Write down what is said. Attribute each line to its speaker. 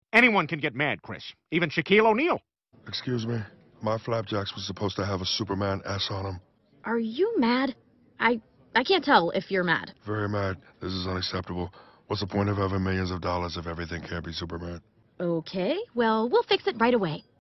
Speaker 1: Anyone can get mad, Chris. Even Shaquille O'Neal.
Speaker 2: Excuse me? My flapjacks was supposed to have a Superman S on them.
Speaker 3: Are you mad? I can't tell if you're mad.
Speaker 2: Very mad. This is unacceptable. What's the point of having millions of dollars if everything can't be Superman?
Speaker 3: Okay, well, we'll fix it right away.